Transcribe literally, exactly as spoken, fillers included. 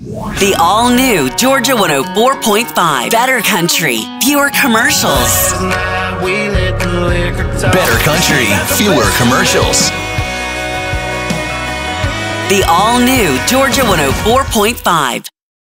The all-new Georgia one oh four point five. Better country, fewer commercials. Better country, fewer commercials. The all-new Georgia one oh four point five.